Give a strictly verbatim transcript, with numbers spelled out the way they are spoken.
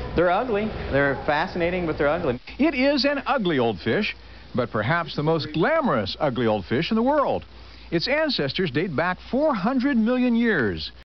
They're ugly. They're fascinating, but they're ugly. It is an ugly old fish, but perhaps the most glamorous ugly old fish in the world. Its ancestors date back four hundred million years.